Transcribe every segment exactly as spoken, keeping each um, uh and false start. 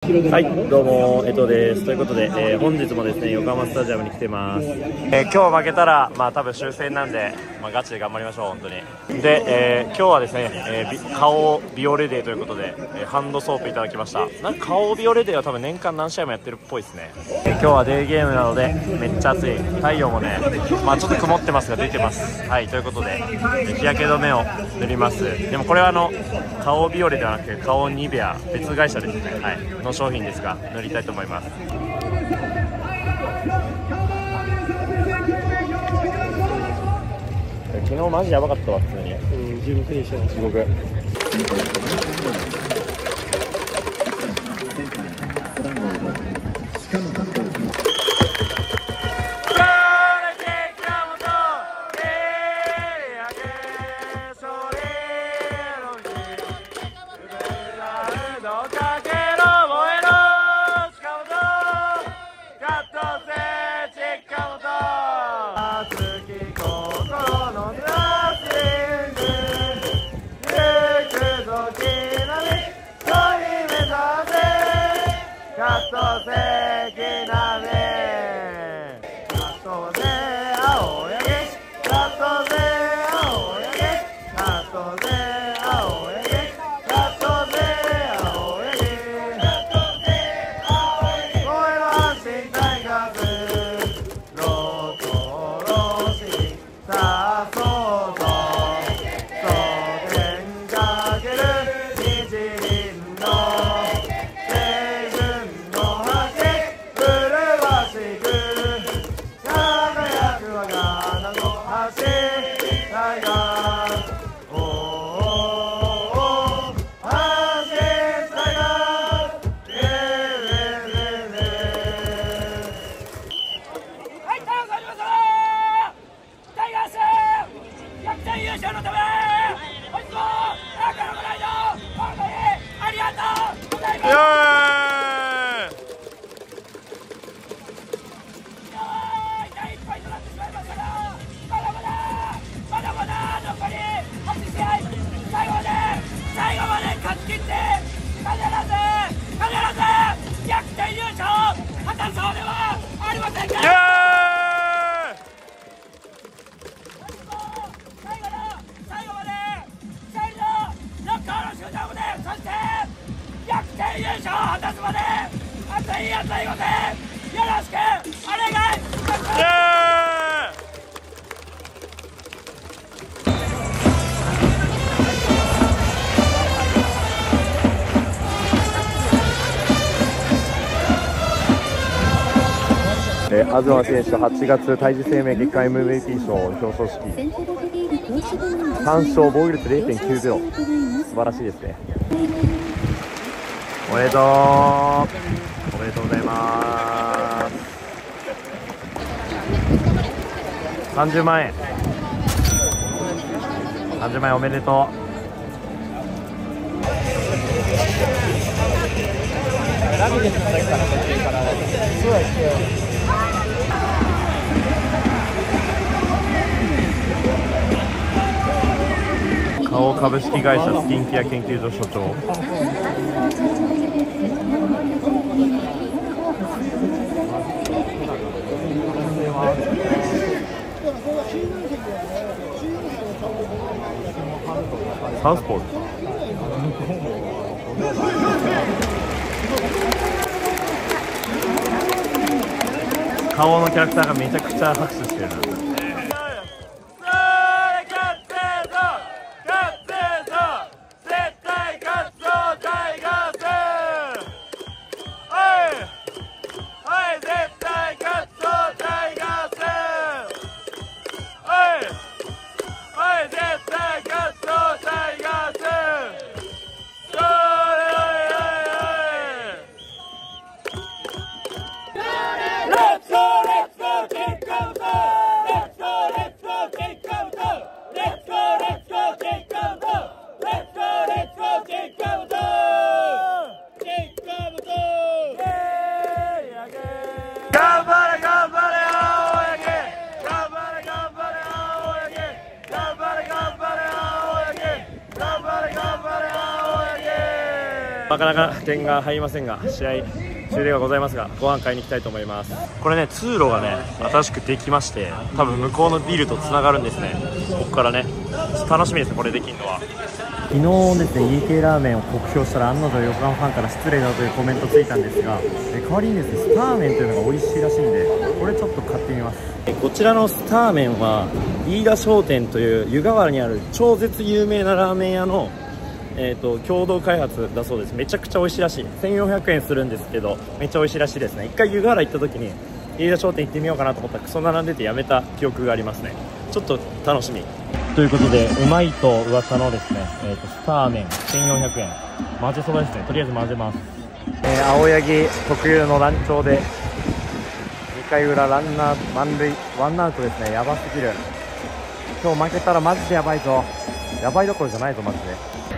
はい、どうも、江藤です。ということで、えー、本日もですね、横浜スタジアムに来てます。えー、今日負けたら、まあ多分終戦なんで、まあガチで頑張りましょう、本当に。で、えー、今日はですね、えー、顔ビオレデーということで、えー、ハンドソープいただきました。なんか顔ビオレデーは多分年間何試合もやってるっぽいですね。えー、今日はデーゲームなので、めっちゃ暑い。太陽もね、まあちょっと曇ってますが出てます。はい、ということで、日焼け止めを塗ります。でもこれはあの、顔ビオレではなくて、顔ニベア、別会社ですね。はい、の商品ですが、塗りたいと思います。昨日マジやばかったわ、普通に。うん、地獄でしょ。地獄。えー、東選手はちがつ胎児生命月間 エムブイピー 賞表彰式さん勝防御率 れいてんきゅうゼロ 素晴らしいですね。おめでとうおめでとうございます。さんじゅうまんえんさんじゅうまんえんおめでとう。ラグビーの時から途中からそうやって顔株式会社スキンケア研究所所長。サウスポー顔のキャラクターがめちゃくちゃ拍手してるな。 Let's go, let's go, kick out the なかなか点が入りませんが、試合終了がございますが、ご飯買いに行きたいと思います。これね、通路がね新しくできまして、多分向こうのビルとつながるんですね。ここからね楽しみですね、これできるのは。昨日ですね、 イーケー ラーメンを酷評したら案の定横浜ファンから失礼だというコメントついたんですが、え代わりにですねスター麺というのが美味しいらしいんで、これちょっと買ってみます。えこちらのスター麺は飯田商店という湯河原にある超絶有名なラーメン屋のえーと共同開発だそうです。めちゃくちゃ美味しいらしい。せんよんひゃくえんするんですけど、めっちゃ美味しいらしいですね。一回湯河原行った時に飯田商店行ってみようかなと思ったらクソ並んでてやめた記憶がありますね。ちょっと楽しみということで、うまいと噂のですね、えーとスター麺せんよんひゃくえん混ぜそばですね。とりあえず混ぜます。えー、青柳特有の乱調でにかい裏ランナー満塁ワンアウトですね。やばすぎる。今日負けたらマジでやばいぞ。やばいどころじゃないぞマジで。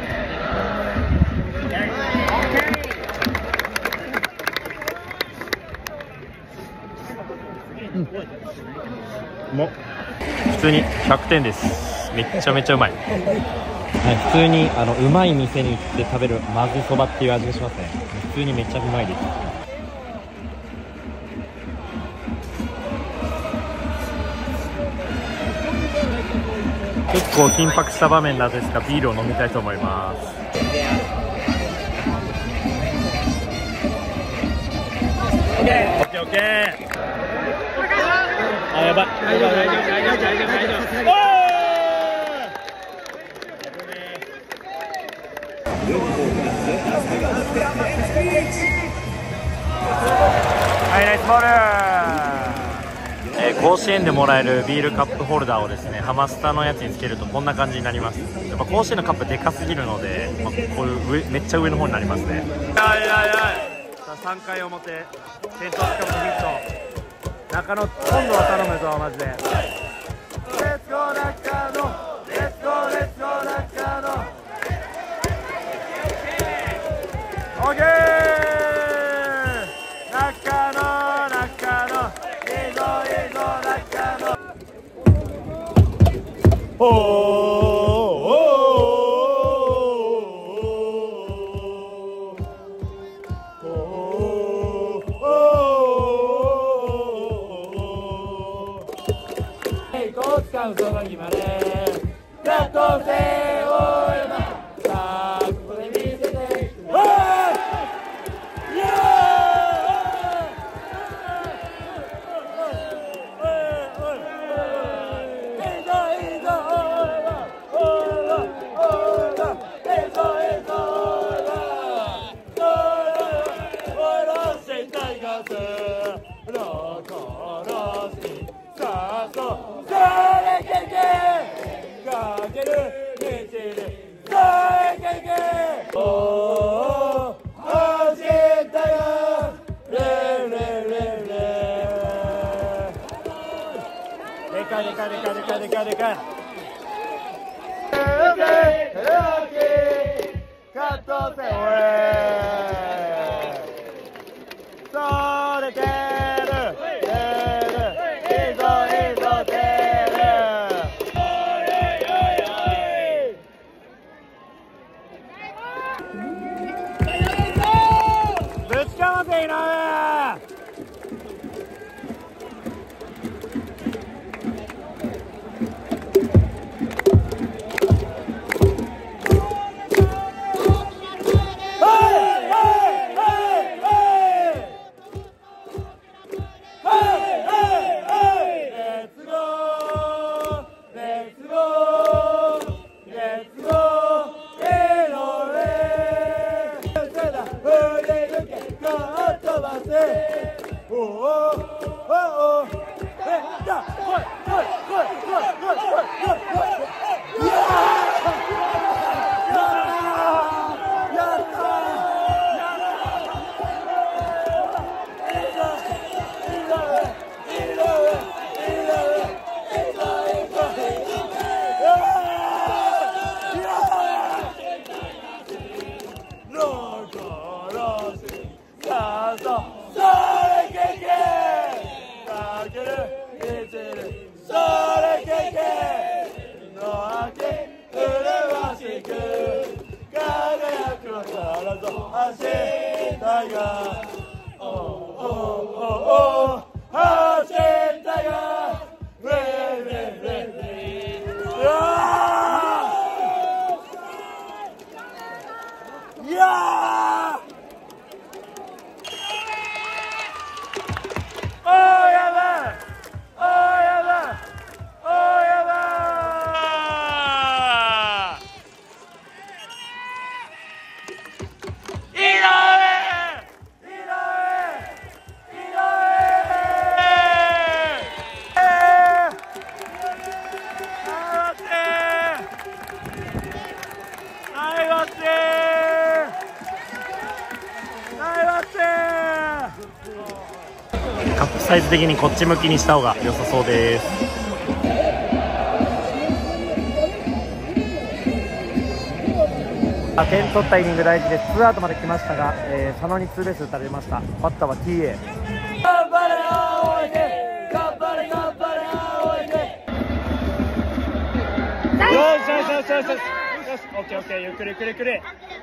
うん、も普通にひゃくてんです。めちゃめちゃうまい。はい、普通にあのうまい店に行って食べるまぜそばっていう味がしますね。普通にめっちゃうまいです。結構緊迫した場面なんですが、ビールを飲みたいと思います。オッケーオッケーオッケー。あ、やばい。大丈夫大丈夫大丈夫大丈夫大丈夫。はい、ナイスボール。えー、甲子園でもらえるビールカップホルダーをですね、ハマスタのやつにつけるとこんな感じになります。やっぱ甲子園のカップでかすぎるので、まあ、こういう上めっちゃ上の方になりますね。はいはいはい。さあさんかい表、先頭近くのヒット。中野、今度は頼むぞマジで。レッツゴー中野、レッツゴーレッツゴー中野。オッケー。中野中野、いいぞいいぞ中野。おおそばにまでラットセオーマ、さあここで見せて、おーいやーいいぞいいぞおーおーおーいいぞいいぞおーロッシンタイガースロコロシさあそうさあかける道でさあけけおお走ったよレレレレでかいでかいでかいでかいでかいでかいカットせおれそれてるいいぞいいぞてるぶちかませいな。あ走りたいがおおおお走りたいがウェイウェイウェイうわーいやーおーやばいおーやばいおーやばい井上井上井上はい待ってはい待ってカップサイズ的にこっち向きにした方が良さそうです。点取ったイニング大事です。ツーアウトまで来ましたが、えー、佐野にツーベース打たれました。バッターは ティーエー。 頑張れ青池頑張れ頑張れ青池よしよしよしよしよしオッケーオッケーゆっくりゆっくりゆっくり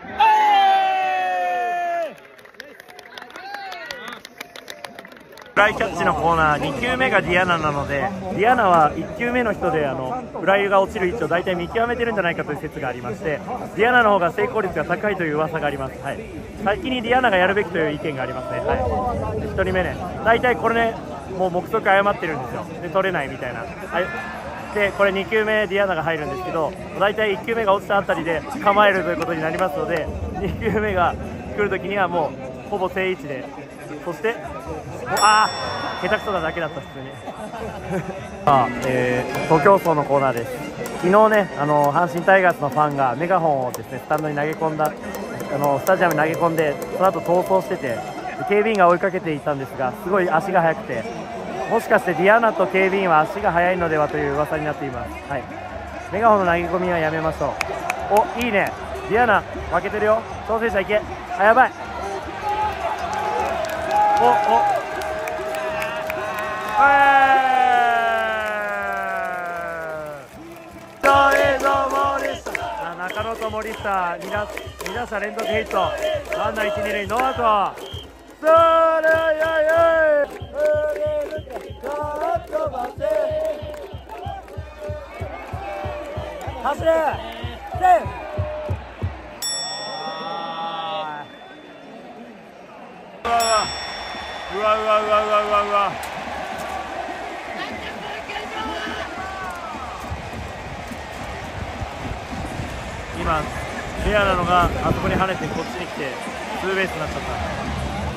フライキャッチのコーナーに球目がディアナなので、ディアナはいっ球目の人であのフライが落ちる位置を大体見極めてるんじゃないかという説がありまして、ディアナの方が成功率が高いという噂があります。はい、先にディアナがやるべきという意見がありますね。はい、ひとりめね、大体これね、もう目測誤ってるんですよ。で取れないみたいな。はい、でこれに球目ディアナが入るんですけど、大体いっ球目が落ちたあたりで構えるということになりますので、に球目が来るときにはもうほぼ正位置で、そしてああ下手くそなだけだった普通にさあ、えー、徒競走のコーナーです。昨日ね、あの阪神タイガースのファンがメガホンをですねスタンドに投げ込んだ、あのスタジアムに投げ込んで、その後逃走してて、警備員が追いかけていたんですが、すごい足が速くて、もしかしてディアナと警備員は足が速いのではという噂になっています。はい、メガホンの投げ込みはやめましょう。お、いいね、ディアナ負けてるよ。挑戦者いけ。あ、やばい。おおえーどう映像森下、中野と森下に打者連続ヒット、ランナーいち、に塁ノーアウト。それやや走れうわうわうわうわうわうわ今レアなのがあそこに跳ねてこっちに来てツーベースになっちゃった。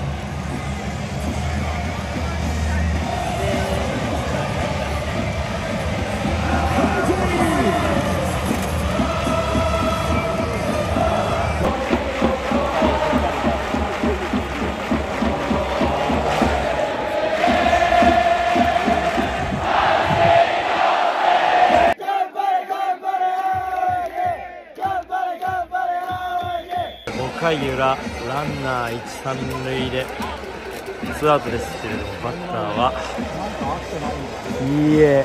ごかい裏、ランナーいち、さん塁でツーアウトですけれども、バッターはいいえ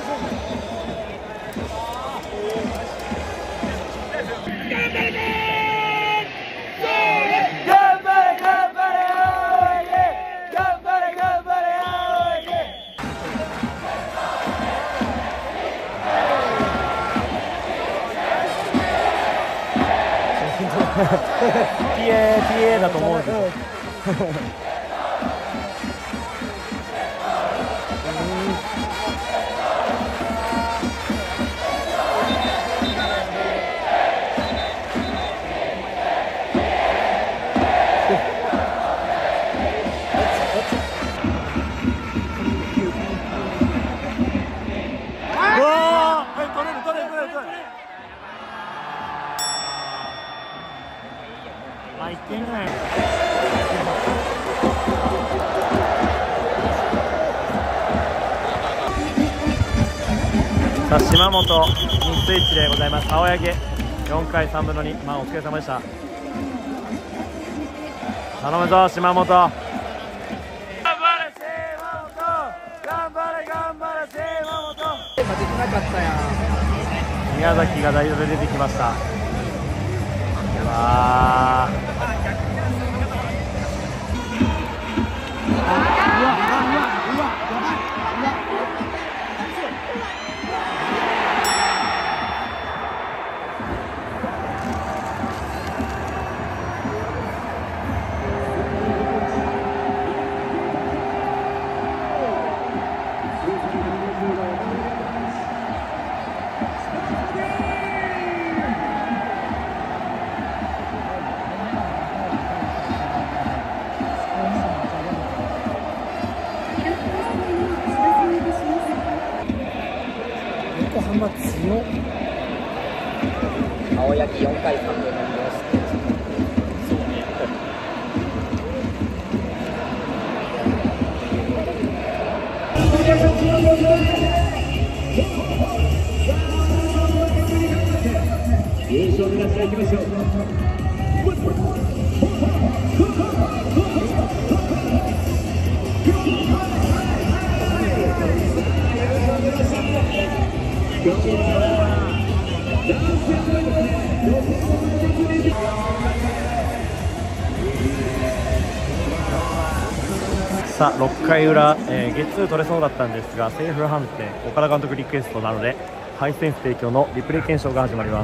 ティーエー、ティーエー だと思うんですよいってんぐらい。さあ島本にスイッチでございます。青柳よんかいさんぶんのに、まあお疲れ様でした。頼むぞ島本、頑張れ島本、頑張れ頑張れ島本。できなかったやん。宮崎が代打で出てきました。わーの青柳よんかいさんぶんのにをして優勝目指していきましょう。 さあろっかい裏、えー、ゲッツー取れそうだったんですがセーフ判定、岡田監督リクエストなのでハイセンス提供のリプレイ検証が始まります。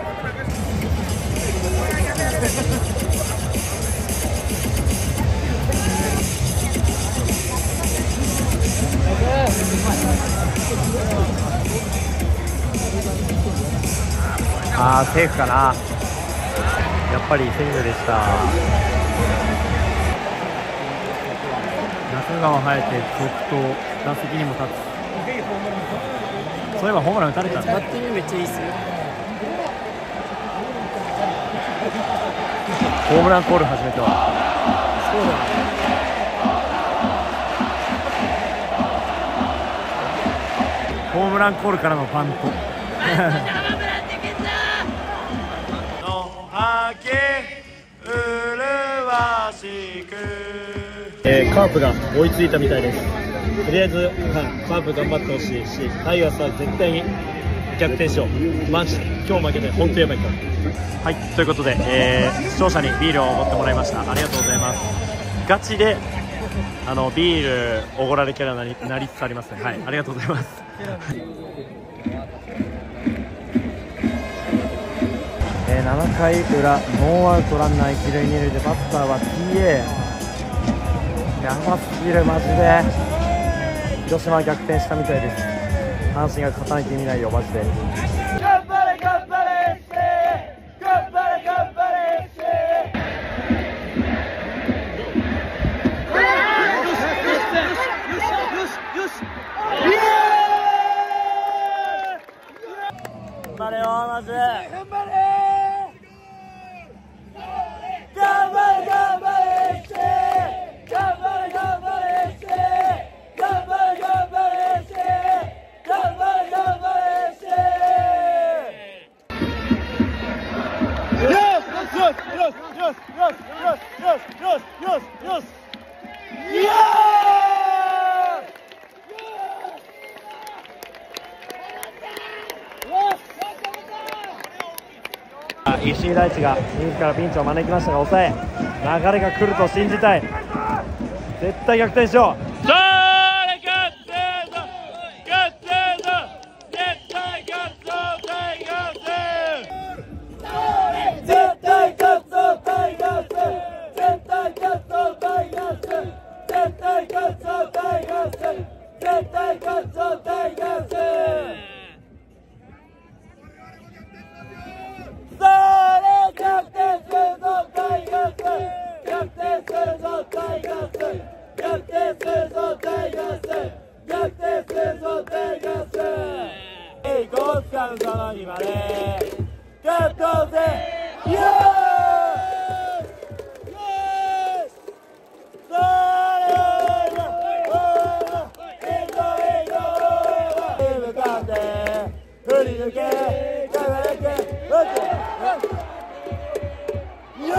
あーセーフかな、やっぱりセーフでした。中川生えて続投、打席にも立つ。そういえばホームラン打たれたんだ。 バッティングめっちゃいいっすよ。 ホームランコール初めてはそうだね。 ホームランコールからのパントえー、カープが追いついたみたいです。とりあえず、はい、カープ頑張ってほしいし、タイガースは絶対に逆転しよう。マジで今日負けて本当やばいから。はい、ということで、えー、視聴者にビールをおごってもらいました。ありがとうございます。ガチであのビールおごられキャラなりなりつつありますね。はい、ありがとうございます。えー、ななかい裏、ノーアウトランナー一塁二塁でバッターは ティーエー。やばすぎるマジで。広島は逆転したみたいです。阪神が勝たなきゃ意味ないよマジで。頑張れ頑張れ頑張れ頑張れ。頑張れよマジで。頑張れ頑張れ頑張れ頑張れ頑張れ頑張れ頑張れ頑張れ頑張れ。よしよしよしよしよしよしよしよしよしよし。いやー、石井大地が自らピンチを招きましたが抑え、流れが来ると信じたい。絶対逆転しよう。それ逆転だ逆転だ絶対勝つぞタイガース。絶対勝つぞタイガース。絶対勝つぞタイガース。絶対勝つぞタイガース。絶対勝つぞタイガース。それ逆転するぞタイガース。逆転するぞタイガース。逆転するぞタイガース。逆転するぞタイガース。栄光つかむその日まで勝とうぜ。イエーイそれ向かって振り抜け輝けイエーイ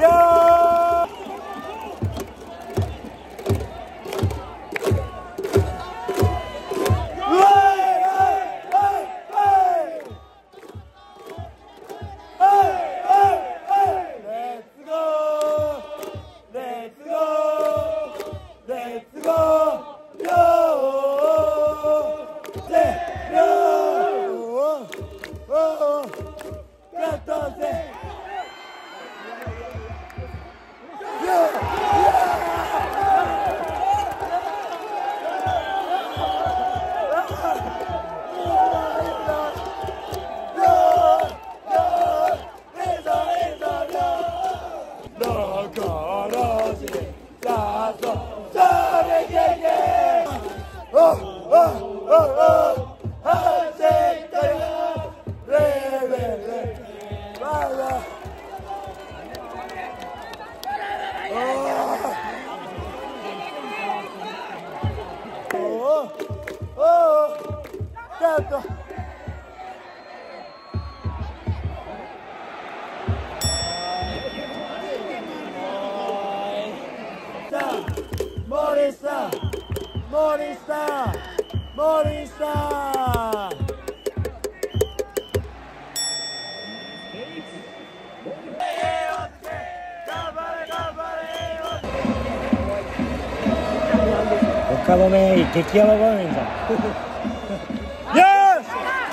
岡田ね、激ヤバ場面じゃん。よし。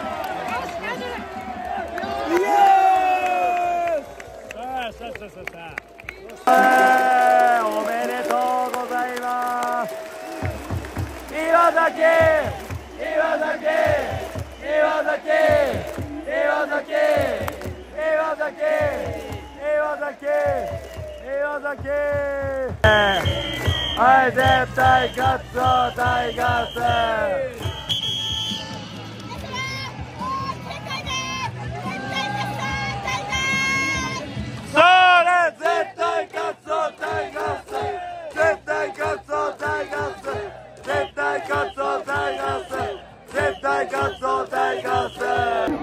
イエーイ。さあ、さあ、さあ、さあ。おめでとうございます。岩崎。岩崎。岩崎。岩崎。岩崎。岩崎。岩崎。はい、絶対勝つぞ、タイガース。それ、絶対勝つぞ、タイガース。絶対勝つぞ、タイガース。絶対勝つぞ、タイガース。絶対勝つぞ、タイガース。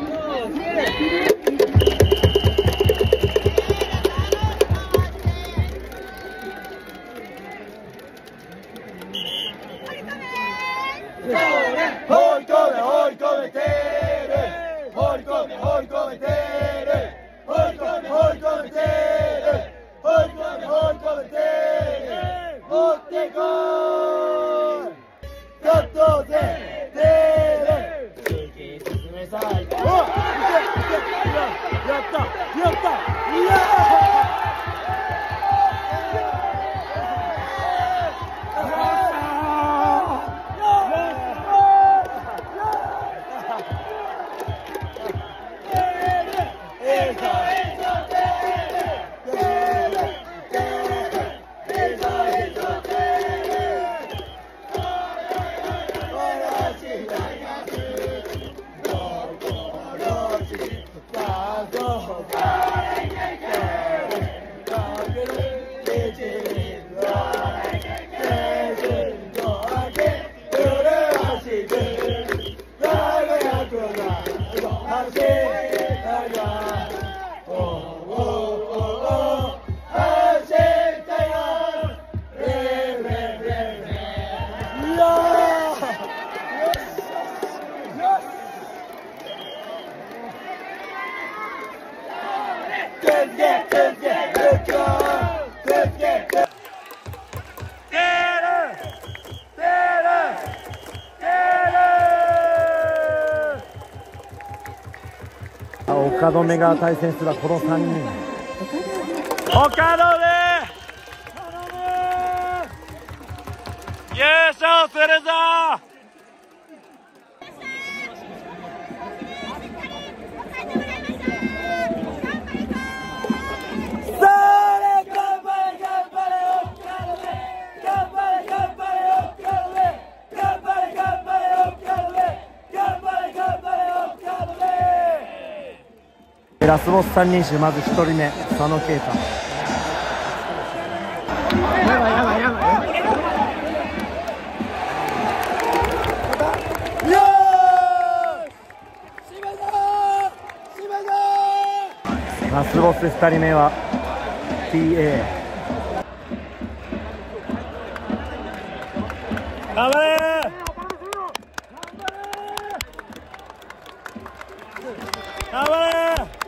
放り込め放り込めてる放り込め放り込めてる放り込め放り込めてる放り込め放り込めてる持ってこーい勝とうぜてる突き進めさいおっいけいけいけやったやったいやー岡留が対戦するこのさんにん。岡留優勝するぞ。ラスボス三人衆、まずひとりめ佐野啓太。やばいやばいやばい。よーし締めたー締めたー。ラスボスふたりめはティーエー。 頑張れ頑張れ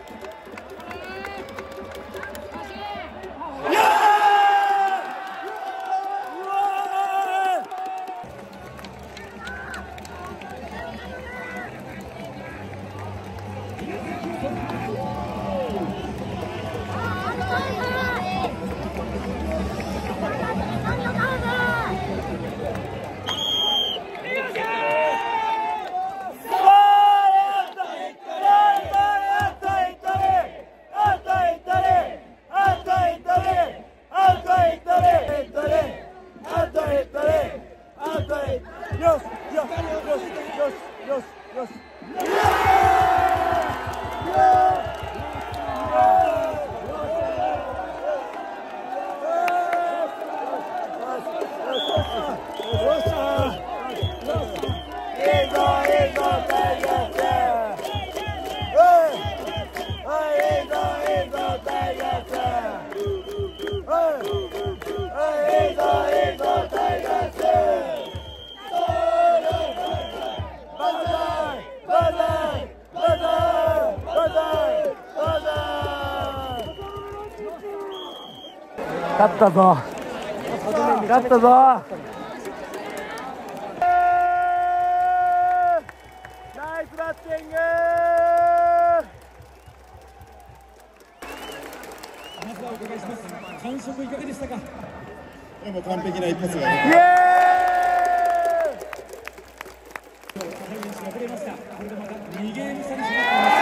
勝ったぞ勝ったぞ。 ナイスバッティング。 まずはお伺いします。感触いかがでしたか？ これも完璧な一発が。 イエーイ。 選手が触れました。これでまたにゲーム差にします。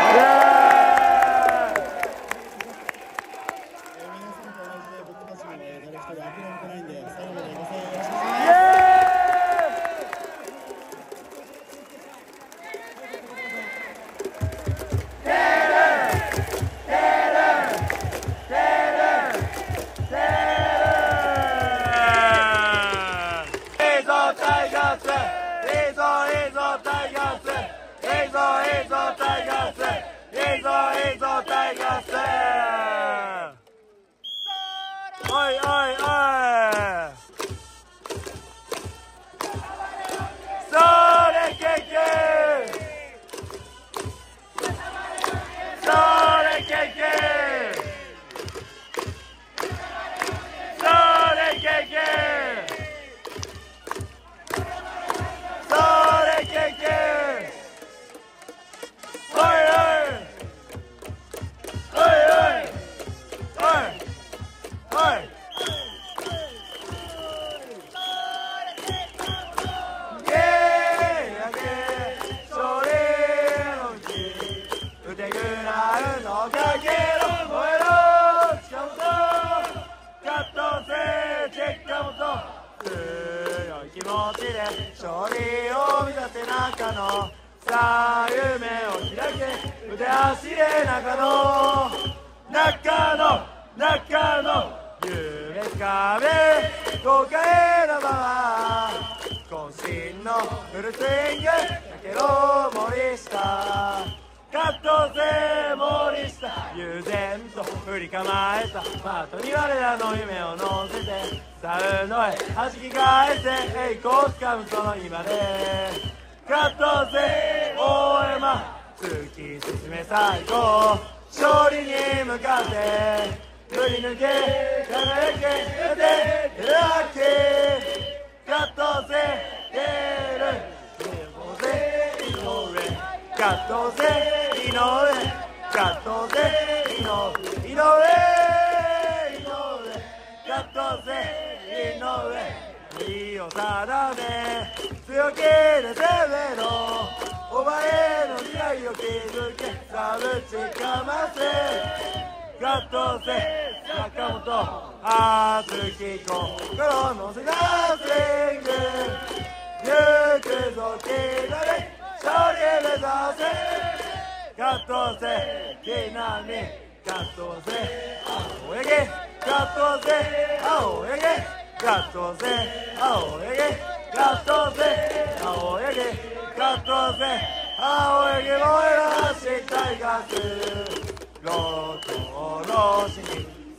おいおいおい。それけけ。それけけ。それけけ。それけけ。おいおい。おいおい。おい。おい。気持ちで勝利を見立て中のさあ夢を開け腕走れ中の中の中の夢つかめ豪快なまま渾身のフルスイングだけど森下カットせ森下悠然と振り構えたパートに我らの夢を乗せてサウンドへ弾き返して栄光つかむその今でカットせ大山突き進め最高勝利に向かって振り抜け輝けてラッキーカットせ出る井上カットせ井上カットせ井上井上井上カットせ井上身を定め強気で攻めろお前の未来を築けさぶちかませカットせ坂本熱き心のせなスイング行くぞ気だれ勝利目指せカットせ木並カットせ青柳カットせ青柳カットせ青柳カットせ青柳カットせ青柳燃えらしタイガースロートおろしにさ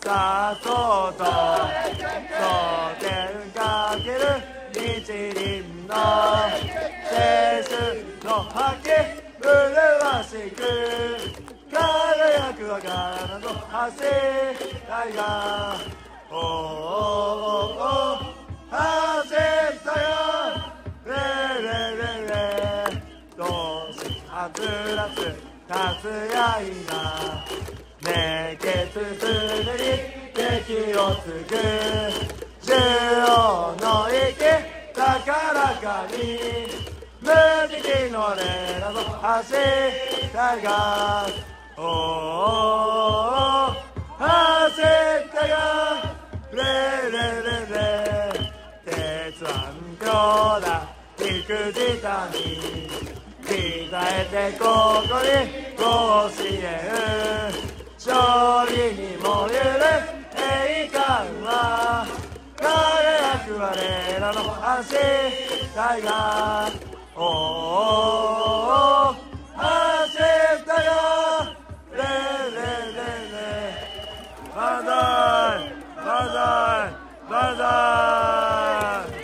さっそうと蒼天かける日輪の青春の覇気麗しく輝く若菜の走りがおーおーおー走ったよレレレレどうしあつらつ立つやいな熱血すでに敵を継ぐ中央の息高らかに無敵のレラの走ったがおーおーおー走ったがレレレレ鉄腕強打陸自他に鍛えてここに甲子園勝利に燃える栄冠は輝く我らの走ったがおーおーおー走ったがレレレレバンザイバンザイバンザイ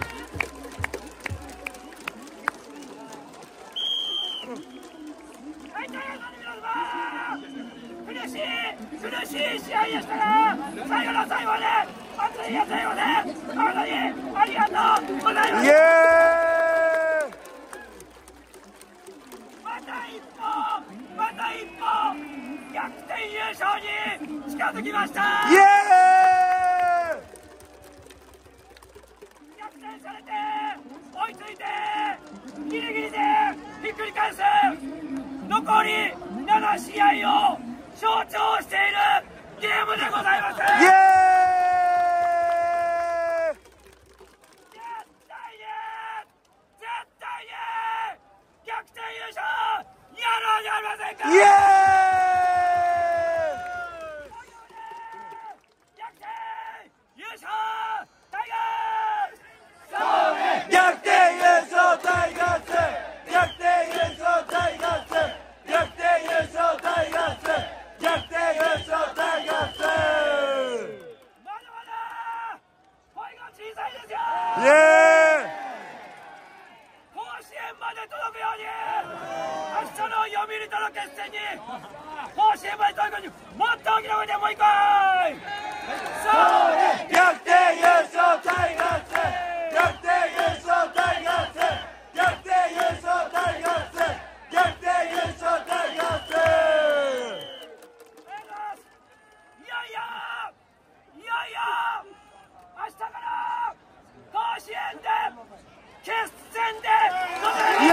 苦しい苦しい試合でしたが最後の最後まで熱い熱いので本当にありがとうございます。 イエーイまた一歩また一歩逆転優勝に近づきました。 イエーイ逆転されて追いついてギリギリでひっくり返す残りなな試合を象徴しているゲームでございます。 イエーイ絶対に絶対に逆転優勝やろうじゃありませんか。 イエーイ逆転優勝タイガース。 逆転優勝タイガース逆転優勝タイガース逆転優勝タイガース逆転優勝タイガースまだまだ声が小さいですよ。 イエーイ甲子園まで届くように明日の読売との決戦に甲子園まで届くようにもっと大きな声でもう一回そう逆転優勝タイガース逆転優勝タイガース逆転優勝タイガース逆転優勝タイガースいやいやいやいや明日から甲子園で決戦でございます。 イエーイ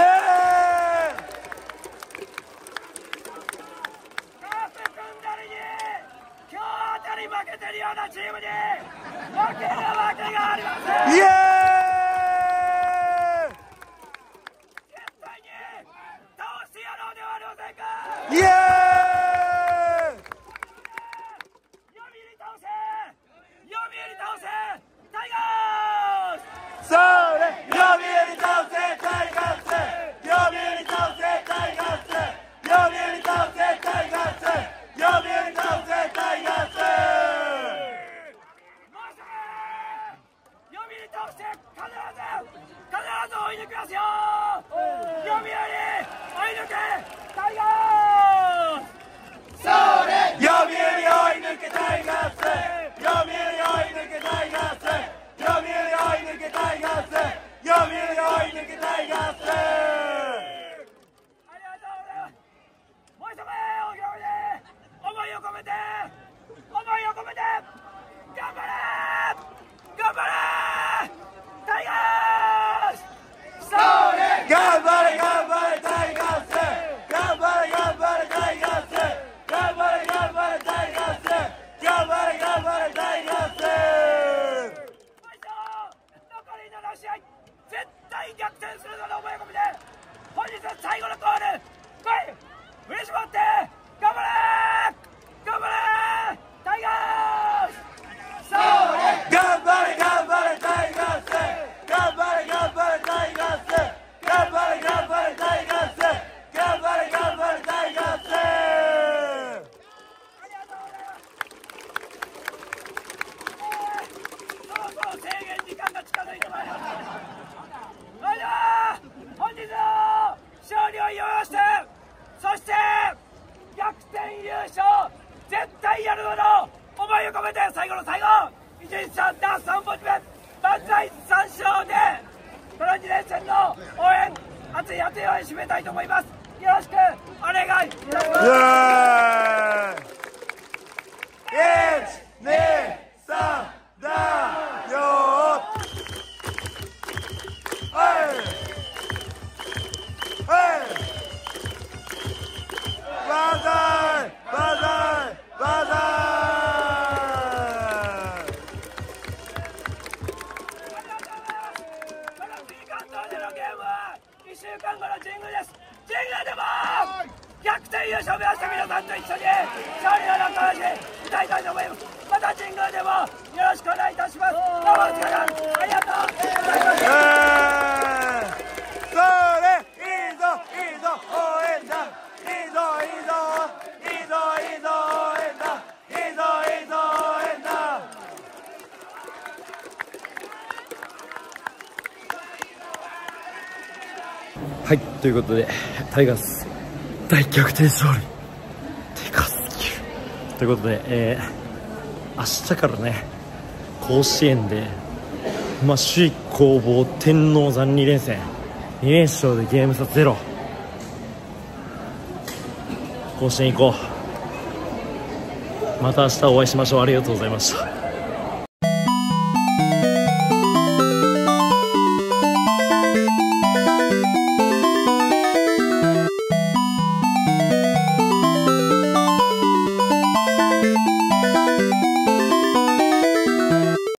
カープ組んだりに今日あたり負けてるようなチームに負けるわけがありません。 イエーイ絶対に倒してやろうではありませんか。 イエーイ読売倒せ読売倒せタイガース。 それ読売倒せタイガース読売倒せタイガース読売倒せタイガース読売倒せタイガースもうすぐ読売倒して必ず必ず追い抜きますよ。読売追い抜けタイガース。 読売追い抜けタイガース読売追い抜けタイガース読売追い抜けタイガース読売追い抜けタイガースありがとうございます。もう一度大きな声で思いを込めて思いを込めて頑張れ頑張れタイガース。 頑張れ頑張れタイガース頑張れ頑張れタイガース頑張れ頑張れタイガース頑張れ頑張れタイガースもう一度残りなな試合絶対逆転するぞの思いを込めて本日最後のコール来い振り絞って頑張れ頑張れタイガース。 頑張れ頑張れタイガース頑張れ頑張れタイガース頑張れ頑張れタイガース頑張れ頑張れタイガースありがとうございます。 最後の最後いちにちさんださんぼんめ万歳さん勝でこのに連戦の応援熱い熱い応援締めたいと思います。よろしくお願いいたします。 いち、に、さん、だよーはいはい万歳万歳万歳このピーカン島でのゲームはいっしゅうかんごの神宮です。神宮でも逆転優勝目指して皆さんと一緒に勝利の中橋見たいと思います。また神宮でもよろしくお願いいたします。どうもお疲れ様です。ありがとうございました。 それいいぞいいぞ応援だいいぞいいぞいいぞいいぞ応援だいいぞいいぞ応援だはい、ということでタイガース大逆転勝利でかすぎるということで、えー、明日からね甲子園で、まあ、首位攻防天王山に連戦に連勝でゲーム差ゼロ甲子園行こう。また明日お会いしましょう。ありがとうございました。